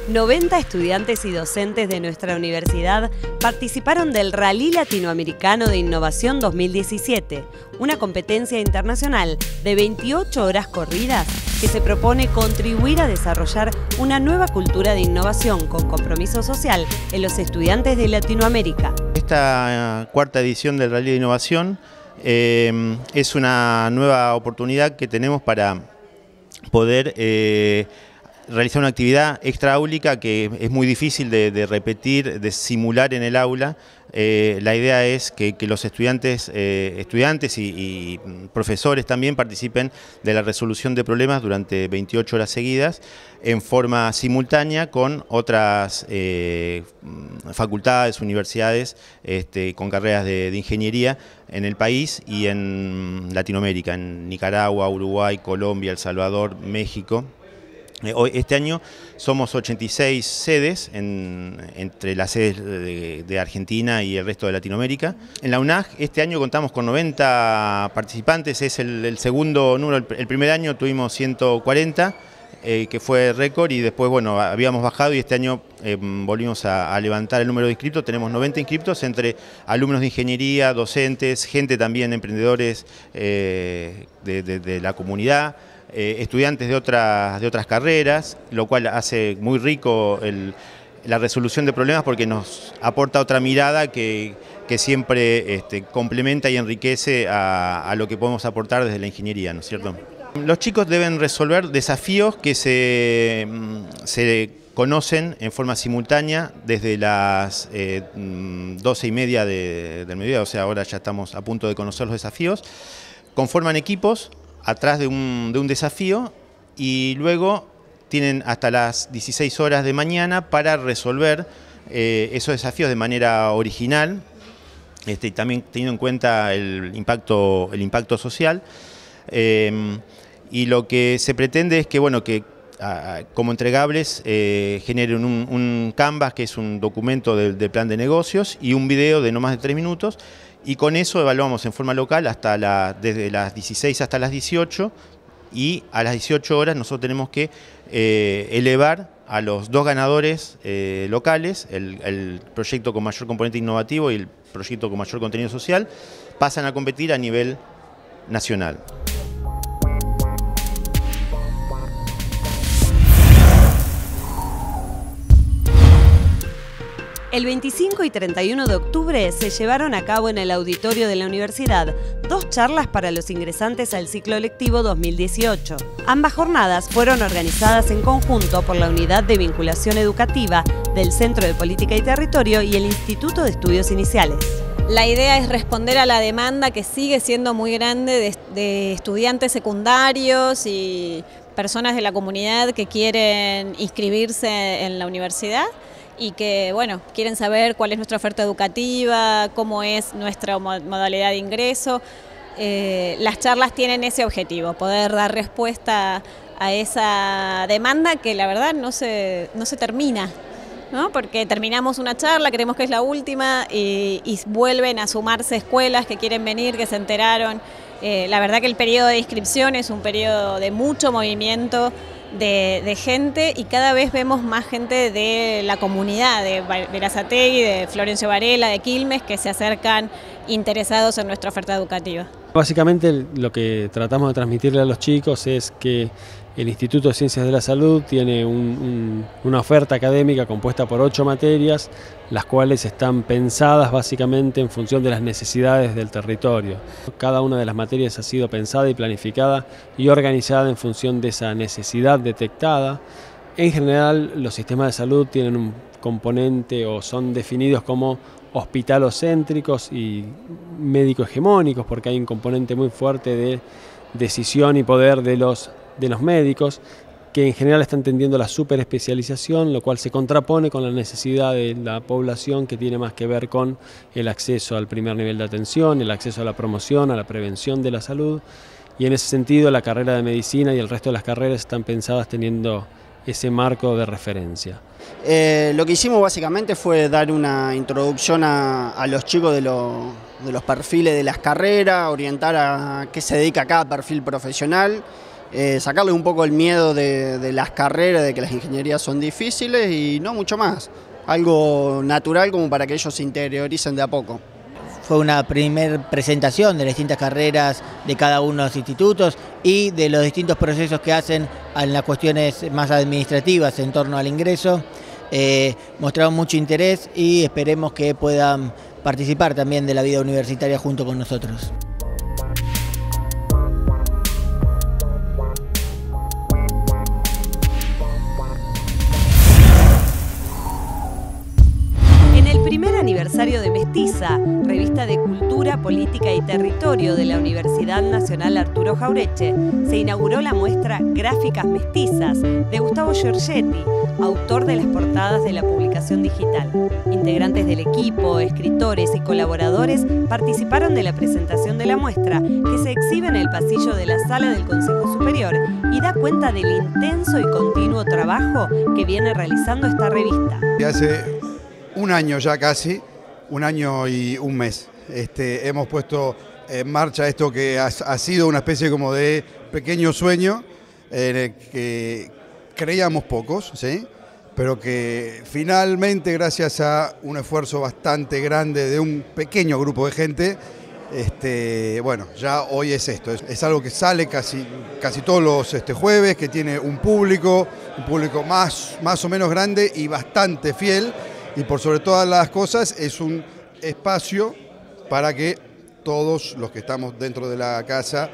90 estudiantes y docentes de nuestra universidad participaron del Rally Latinoamericano de Innovación 2017, una competencia internacional de 28 horas corridas que se propone contribuir a desarrollar una nueva cultura de innovación con compromiso social en los estudiantes de Latinoamérica. Esta cuarta edición del Rally de Innovación es una nueva oportunidad que tenemos para poder realizar una actividad extraáulica que es muy difícil de repetir, de simular en el aula. La idea es que los estudiantes y profesores también participen de la resolución de problemas durante 28 horas seguidas en forma simultánea con otras facultades, universidades con carreras de ingeniería en el país y en Latinoamérica, en Nicaragua, Uruguay, Colombia, El Salvador, México. Este año somos 86 sedes entre las sedes de Argentina y el resto de Latinoamérica. En la UNAG este año contamos con 90 participantes, es el segundo número. El primer año tuvimos 140, que fue récord, y después bueno, habíamos bajado y este año volvimos a levantar el número de inscriptos. Tenemos 90 inscriptos entre alumnos de ingeniería, docentes, gente también, emprendedores de la comunidad, estudiantes de otras carreras, lo cual hace muy rico la resolución de problemas porque nos aporta otra mirada que siempre complementa y enriquece a lo que podemos aportar desde la ingeniería, ¿no es cierto? Los chicos deben resolver desafíos que se conocen en forma simultánea desde las 12:30 del mediodía, o sea, ahora ya estamos a punto de conocer los desafíos. Conforman equipos atrás de un desafío y luego tienen hasta las 16 horas de mañana para resolver esos desafíos de manera original, y también teniendo en cuenta el impacto social. Y lo que se pretende es que, bueno, como entregables generen un Canvas, que es un documento del plan de negocios, y un video de no más de 3 minutos, y con eso evaluamos en forma local desde las 16 hasta las 18, y a las 18 horas nosotros tenemos que elevar a los 2 ganadores locales, el proyecto con mayor componente innovativo y el proyecto con mayor contenido social, pasan a competir a nivel nacional. El 25 y 31 de octubre se llevaron a cabo en el auditorio de la universidad 2 charlas para los ingresantes al ciclo lectivo 2018. Ambas jornadas fueron organizadas en conjunto por la Unidad de Vinculación Educativa del Centro de Política y Territorio y el Instituto de Estudios Iniciales. La idea es responder a la demanda que sigue siendo muy grande de estudiantes secundarios y personas de la comunidad que quieren inscribirse en la universidad y que, bueno, quieren saber cuál es nuestra oferta educativa, cómo es nuestra modalidad de ingreso. Las charlas tienen ese objetivo, poder dar respuesta a esa demanda que la verdad no se termina, ¿no? Porque terminamos una charla, creemos que es la última y vuelven a sumarse escuelas que quieren venir, que se enteraron. La verdad que el periodo de inscripción es un periodo de mucho movimiento de gente, y cada vez vemos más gente de la comunidad de Berazategui, de Florencio Varela, de Quilmes, que se acercan interesados en nuestra oferta educativa. Básicamente lo que tratamos de transmitirle a los chicos es que el Instituto de Ciencias de la Salud tiene una oferta académica compuesta por 8 materias, las cuales están pensadas básicamente en función de las necesidades del territorio. Cada una de las materias ha sido pensada y planificada y organizada en función de esa necesidad detectada. En general, los sistemas de salud tienen un componente o son definidos como hospitalocéntricos y médico-hegemónicos, porque hay un componente muy fuerte de decisión y poder de los médicos, que en general están tendiendo a la superespecialización, lo cual se contrapone con la necesidad de la población, que tiene más que ver con el acceso al primer nivel de atención, el acceso a la promoción, a la prevención de la salud, y en ese sentido la carrera de medicina y el resto de las carreras están pensadas teniendo ese marco de referencia. Lo que hicimos básicamente fue dar una introducción a los chicos de los perfiles de las carreras, orientar a qué se dedica cada perfil profesional sacarle un poco el miedo de las carreras, de que las ingenierías son difíciles y no mucho más. Algo natural como para que ellos se interioricen de a poco. Fue una primera presentación de las distintas carreras de cada uno de los institutos y de los distintos procesos que hacen en las cuestiones más administrativas en torno al ingreso. Mostraron mucho interés y esperemos que puedan participar también de la vida universitaria junto con nosotros. Primer aniversario de Mestiza, revista de cultura, política y territorio de la Universidad Nacional Arturo Jauretche, se inauguró la muestra Gráficas Mestizas de Gustavo Giorgetti, autor de las portadas de la publicación digital. Integrantes del equipo, escritores y colaboradores participaron de la presentación de la muestra, que se exhibe en el pasillo de la sala del Consejo Superior y da cuenta del intenso y continuo trabajo que viene realizando esta revista. Hace un año ya casi, un año y un mes, hemos puesto en marcha esto que ha sido una especie como de pequeño sueño en el que creíamos pocos, ¿sí? Pero que finalmente, gracias a un esfuerzo bastante grande de un pequeño grupo de gente, bueno, ya hoy es esto, es algo que sale casi todos los jueves, que tiene un público más o menos grande y bastante fiel. Y por sobre todas las cosas es un espacio para que todos los que estamos dentro de la casa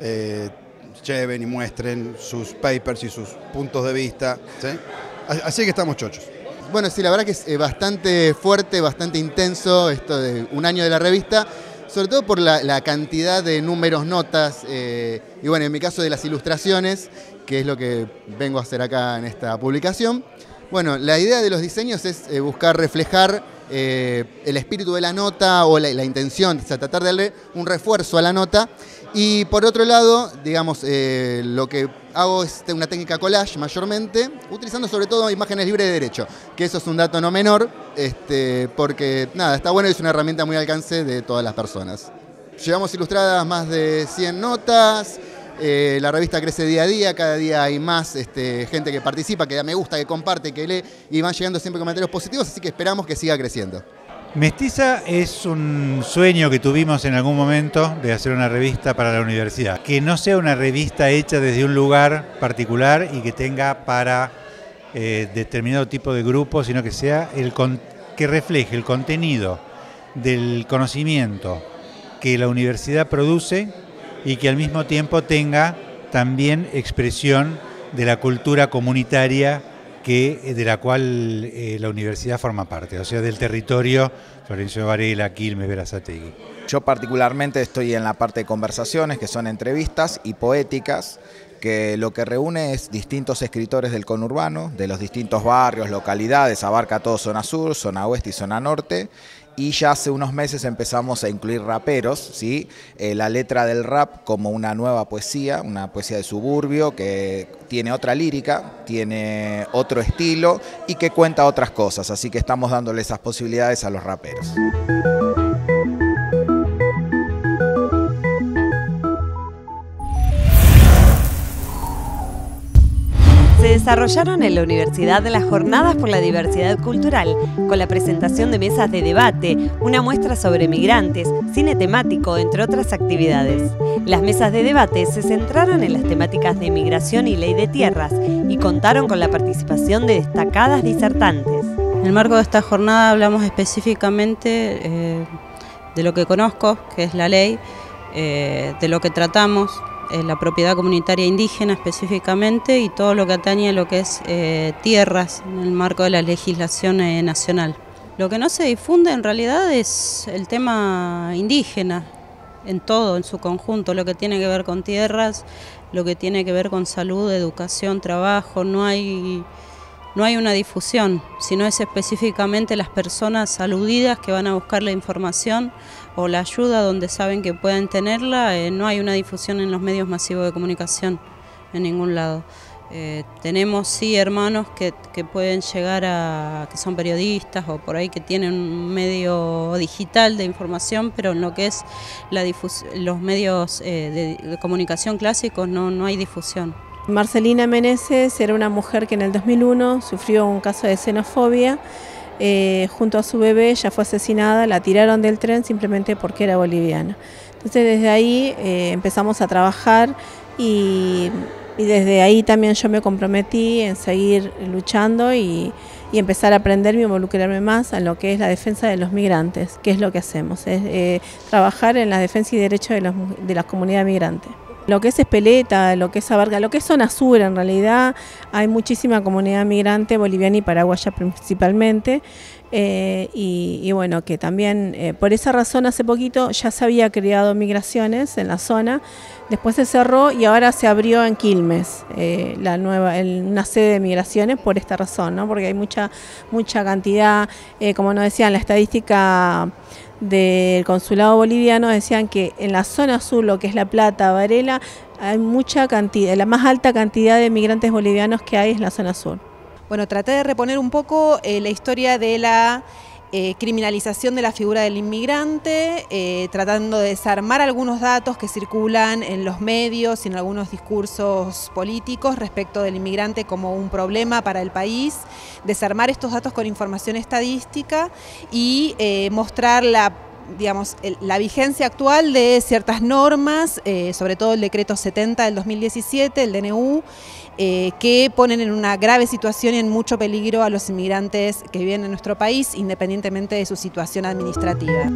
lleven y muestren sus papers y sus puntos de vista, ¿sí? Así que estamos chochos. Bueno, sí, la verdad que es bastante fuerte, bastante intenso esto de un año de la revista, sobre todo por la cantidad de números, notas, y bueno, en mi caso de las ilustraciones, que es lo que vengo a hacer acá en esta publicación. Bueno, la idea de los diseños es buscar reflejar el espíritu de la nota o la intención, o sea, tratar de darle un refuerzo a la nota. Y por otro lado, digamos, lo que hago es una técnica collage mayormente, utilizando sobre todo imágenes libres de derecho, que eso es un dato no menor, porque nada, está bueno y es una herramienta muy al alcance de todas las personas. Llevamos ilustradas más de 100 notas. La revista crece día a día, cada día hay más gente que participa, que da me gusta, que comparte, que lee y van llegando siempre comentarios positivos, así que esperamos que siga creciendo. Mestiza es un sueño que tuvimos en algún momento de hacer una revista para la universidad. Que no sea una revista hecha desde un lugar particular y que tenga para determinado tipo de grupo, sino que sea que refleje el contenido del conocimiento que la universidad produce y que al mismo tiempo tenga también expresión de la cultura comunitaria de la cual la universidad forma parte, o sea, del territorio Florencio Varela, Quilmes, Berazategui. Yo particularmente estoy en la parte de conversaciones, que son entrevistas y poéticas, que lo que reúne es distintos escritores del conurbano, de los distintos barrios, localidades, abarca todo zona sur, zona oeste y zona norte. Y ya hace unos meses empezamos a incluir raperos, ¿sí? La letra del rap como una nueva poesía, una poesía de suburbio que tiene otra lírica, tiene otro estilo y que cuenta otras cosas, así que estamos dándole esas posibilidades a los raperos. Se desarrollaron en la universidad las Jornadas por la Diversidad Cultural, con la presentación de mesas de debate, una muestra sobre migrantes, cine temático, entre otras actividades. Las mesas de debate se centraron en las temáticas de migración y ley de tierras y contaron con la participación de destacadas disertantes. En el marco de esta jornada hablamos específicamente de lo que conozco, que es la ley, de lo que tratamos, la propiedad comunitaria indígena específicamente y todo lo que atañe a lo que es tierras en el marco de la legislación nacional. Lo que no se difunde en realidad es el tema indígena, en todo, en su conjunto, lo que tiene que ver con tierras, lo que tiene que ver con salud, educación, trabajo, no hay una difusión, sino es específicamente las personas aludidas que van a buscar la información o la ayuda donde saben que pueden tenerla, no hay una difusión en los medios masivos de comunicación en ningún lado. Tenemos sí hermanos que pueden llegar a, que son periodistas o por ahí que tienen un medio digital de información, pero en lo que es los medios de comunicación clásicos no hay difusión. Marcelina Meneses era una mujer que en el 2001 sufrió un caso de xenofobia. Junto a su bebé, ella fue asesinada, la tiraron del tren simplemente porque era boliviana. Entonces desde ahí empezamos a trabajar y desde ahí también yo me comprometí en seguir luchando y empezar a aprender y involucrarme más en lo que es la defensa de los migrantes, que es lo que hacemos, es trabajar en la defensa y derechos de la comunidad migrante. Lo que es Espeleta, lo que es Abarca, lo que es zona sur, en realidad hay muchísima comunidad migrante boliviana y paraguaya principalmente, y bueno, que también por esa razón hace poquito ya se había creado migraciones en la zona, después se cerró y ahora se abrió en Quilmes una sede de migraciones por esta razón, ¿no? Porque hay mucha cantidad, como nos decían, la estadística del consulado boliviano decían que en la zona sur, lo que es La Plata, Varela, hay mucha cantidad, la más alta cantidad de migrantes bolivianos que hay es la zona sur. Bueno, traté de reponer un poco la historia de la criminalización de la figura del inmigrante, tratando de desarmar algunos datos que circulan en los medios y en algunos discursos políticos respecto del inmigrante como un problema para el país, desarmar estos datos con información estadística y mostrar la vigencia actual de ciertas normas, sobre todo el decreto 70 del 2017, el DNU, que ponen en una grave situación y en mucho peligro a los inmigrantes que viven en nuestro país, independientemente de su situación administrativa.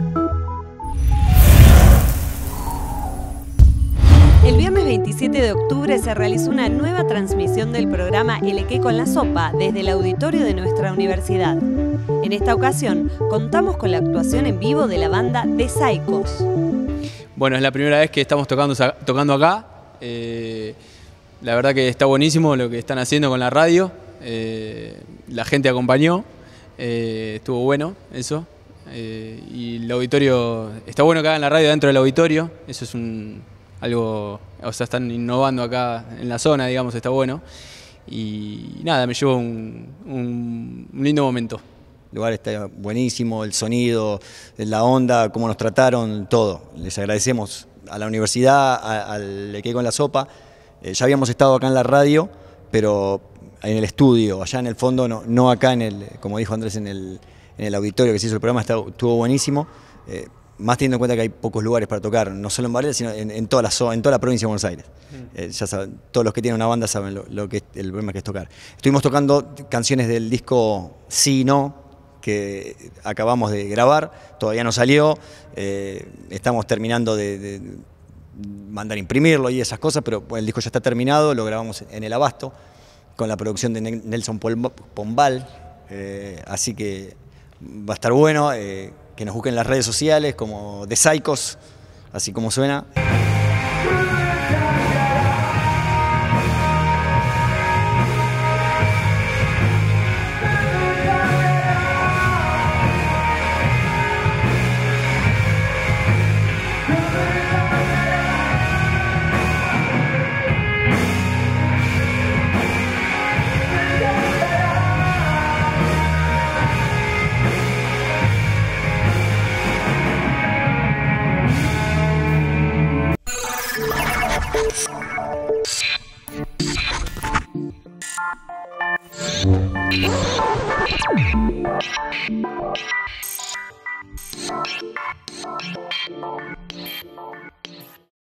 El viernes 27 de octubre se realizó una nueva transmisión del programa El Equé con la Sopa desde el auditorio de nuestra universidad. En esta ocasión contamos con la actuación en vivo de la banda The Psychos. Bueno, es la primera vez que estamos tocando acá. La verdad que está buenísimo lo que están haciendo con la radio. La gente acompañó, estuvo bueno eso. Y el auditorio, está bueno que hagan la radio dentro del auditorio. Eso es algo, o sea, están innovando acá en la zona, digamos, está bueno. Y nada, me llevo un lindo momento. El lugar está buenísimo, el sonido, la onda, cómo nos trataron, todo. Les agradecemos a la universidad, al Equé con la Sopa. Ya habíamos estado acá en la radio, pero en el estudio, allá en el fondo, no acá como dijo Andrés, en el auditorio que se hizo el programa, estuvo buenísimo. Más teniendo en cuenta que hay pocos lugares para tocar, no solo en Varela, sino en toda la provincia de Buenos Aires. Ya saben, todos los que tienen una banda saben lo que es el problema que es tocar. Estuvimos tocando canciones del disco Sí y No, que acabamos de grabar, todavía no salió, estamos terminando de mandar a imprimirlo y esas cosas, pero el disco ya está terminado, lo grabamos en el Abasto, con la producción de Nelson Pombal, así que va a estar bueno, que nos busquen en las redes sociales como The Psychos, así como suena.